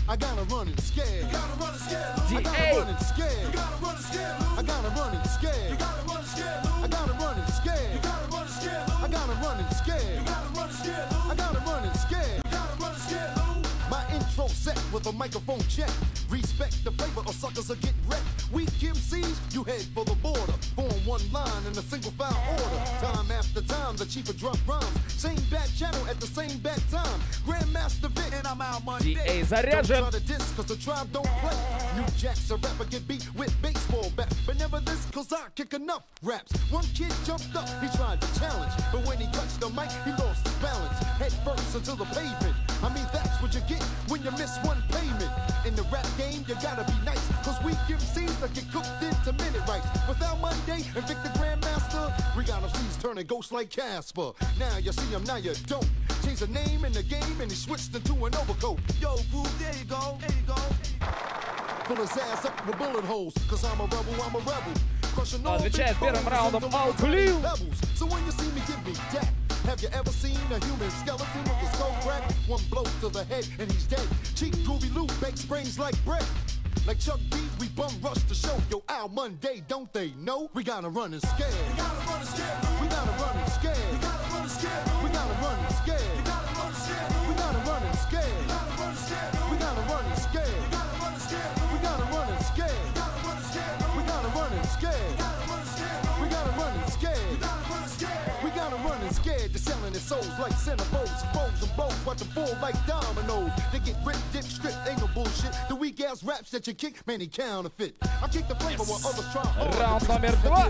I gotta run and scare. You gotta run and scare. I gotta run and scare. You gotta run and scare. I gotta run and scare. You gotta run and scare. I gotta run and scare. You gotta run and scare. I gotta run and scare. You gotta run and scare. I gotta run and scare. You gotta run and scare. My intro set with a microphone check. Respect the flavor or suckers will get wrecked. Weak MCs, you head for the border. Form one line in a single file order. Time after time, the chief of drop rhymes. Same bad channel at the same bad time. Grandmaster Vic, and I'm out Monday. Заряжен. Don't try to diss, cause the tribe don't play. New Jacks, a rapper get beat with baseball bat. But never this, cause I kick enough raps. One kid jumped up, he tried to challenge. But when he touched the mic, he lost his balance. Head first into the pavement. I mean, that's what you get when you miss one payment. In the rap game, you gotta be nice, cause weak MCs that get cooked into minute rights. Without Monday and Vic the Grandmaster, we got MCs turning ghosts like Casper. Now you see him, now you don't. Change the name in the game and he switched into an overcoat. Yo, boo, there you go, there you go. Pull his ass up with bullet holes, cause I'm a rebel, I'm a rebel. Crushing all big bones into Alkolil. So when you see me, give me that. Have you ever seen a human skeleton with a skull crack? One blow to the head and he's dead. Cheap groovy loot bakes brains like bread. Like Chuck D, we bum rush the show. Yo, Al Monday, don't they know? We gotta run and scare. We gotta run and scare. We gotta run and scare. We gotta run and scare. We gotta run and scare. We gotta run and scare. We gotta run and scare. We gotta run and scare. We gotta run and scare. We gotta run and scare. We gotta run and scare. We gotta run and scare. We gotta run and scare. We gotta run and scare. We gotta run and scare. We gotta run and scare. We gotta run and scared. They're selling their souls like centerfolds, foes and bows, watch them fall like dominoes. They get ripped, dipped, stripped, ain't no bullshit. The weak ass raps that you kick, man, he counterfeit. I kick the flavor while others try hard. Раунд номер 2.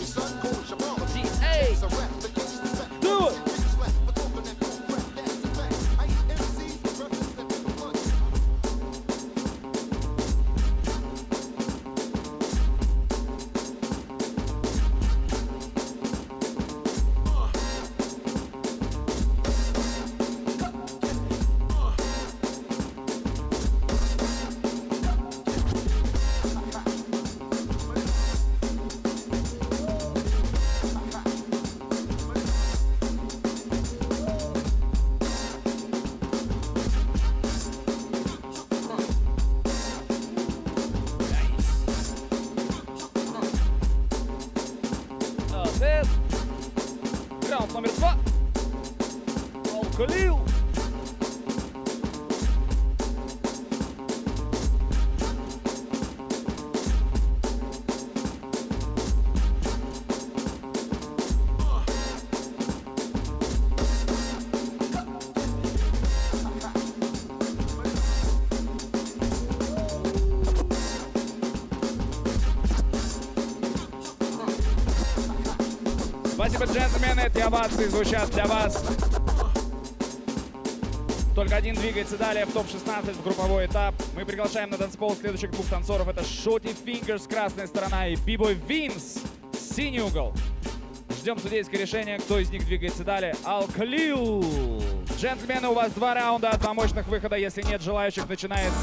Do it. Раунд номер 2. Alkolil. Спасибо, джентльмены, эти овации звучат для вас. Только один двигается далее в топ-16 в групповой этап. Мы приглашаем на танцпол следующих двух танцоров. Это Shorty Fingers, красная сторона, и Bboy Vince, синий угол. Ждем судейское решение, кто из них двигается далее. Alkolil. Джентльмены, у вас 2 раунда, 2 мощных выхода. Если нет желающих, начинается